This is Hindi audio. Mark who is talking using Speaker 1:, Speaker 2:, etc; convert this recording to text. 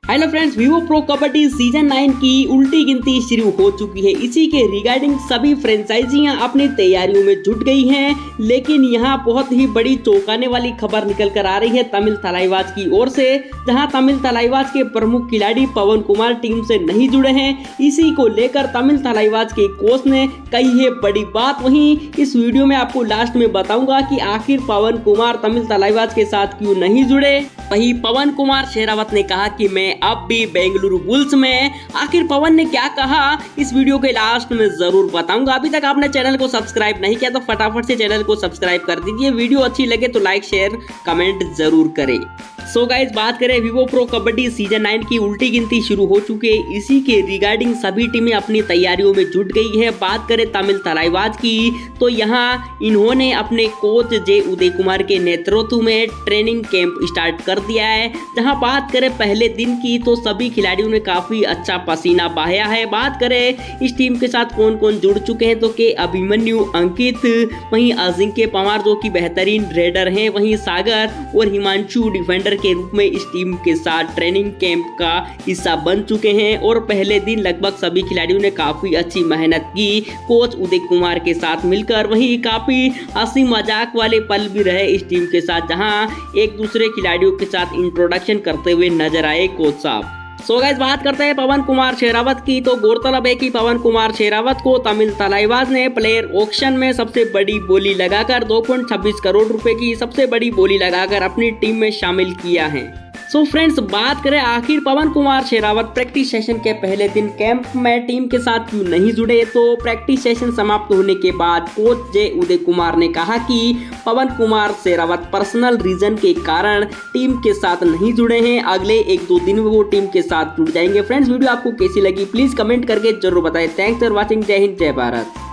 Speaker 1: Hello friends, Vivo pro kabaddi season 9 की उल्टी गिनती शुरू हो चुकी है। इसी के रिगार्डिंग सभी फ्रेंचाइजियां अपनी तैयारियों में जुट गई हैं, लेकिन यहां बहुत ही बड़ी चौंकाने वाली खबर निकल कर आ रही है तमिल तलाईबाज की ओर से, जहां तमिल तलाईबाज के प्रमुख खिलाड़ी पवन कुमार टीम से नहीं जुड़े हैं। इसी को लेकर तमिल तलाईबाज के कोच ने कही है बड़ी बात। वहीं इस वीडियो में आपको लास्ट में बताऊंगा कि आखिर पवन कुमार तमिल तलाईबाज के साथ क्यों नहीं जुड़े। वहीं पवन कुमार शेरावत ने कहा कि मैं अब भी बेंगलुरु बुल्स में। आखिर पवन ने क्या कहा इस वीडियो के लास्ट में जरूर बताऊंगा। अभी तक आपने चैनल को सब्सक्राइब नहीं किया तो फटाफट से चैनल को सब्सक्राइब कर दीजिए। वीडियो अच्छी लगे तो लाइक शेयर कमेंट जरूर करें। सो गाइस, बात करें वीवो प्रो कबड्डी सीजन 9 की उल्टी गिनती शुरू हो चुकी है। इसी के रिगार्डिंग सभी टीमें अपनी तैयारियों में जुट गई है। बात करें तमिल तलाईबाज की तो यहाँ इन्होंने अपने कोच जे उदय कुमार के नेतृत्व में ट्रेनिंग कैंप स्टार्ट कर दिया है। जहां बात करें पहले दिन की तो सभी खिलाड़ियों ने काफी अच्छा पसीना बहाया है। बात करें इस टीम के साथ कौन कौन जुड़ चुके हैं तो के अभिमन्यु, अंकित, वहीं अजिंक्य पवार जो कि बेहतरीन रेडर हैं, वहीं सागर और हिमांशु डिफेंडर के रूप में इस टीम के साथ ट्रेनिंग कैंप का हिस्सा बन चुके हैं। और पहले दिन लगभग सभी खिलाड़ियों ने काफी अच्छी मेहनत की कोच उदय कुमार के साथ मिलकर। वहीं काफी हंसी मजाक वाले पल भी रहे इस टीम के साथ, जहां एक दूसरे खिलाड़ियों के साथ इंट्रोडक्शन करते हुए नजर आए कोच साहब। सो गाइस, बात करते हैं पवन कुमार शेरावत की तो गौरतलब है कि पवन कुमार शेरावत को तमिल तलाईबाज ने प्लेयर ऑक्शन में सबसे बड़ी बोली लगाकर 2.26 करोड़ रुपए की सबसे बड़ी बोली लगाकर अपनी टीम में शामिल किया है। सो फ्रेंड्स, बात करें आखिर पवन कुमार शेरावत प्रैक्टिस सेशन के पहले दिन कैंप में टीम के साथ क्यों नहीं जुड़े। तो प्रैक्टिस सेशन समाप्त होने के बाद कोच जे उदय कुमार ने कहा कि पवन कुमार शेरावत पर्सनल रीजन के कारण टीम के साथ नहीं जुड़े हैं। अगले 1-2 दिन में वो टीम के साथ जुड़ जाएंगे। फ्रेंड्स, वीडियो आपको कैसी लगी प्लीज कमेंट करके जरूर बताएं। Thanks for watching. जय हिंद, जय भारत।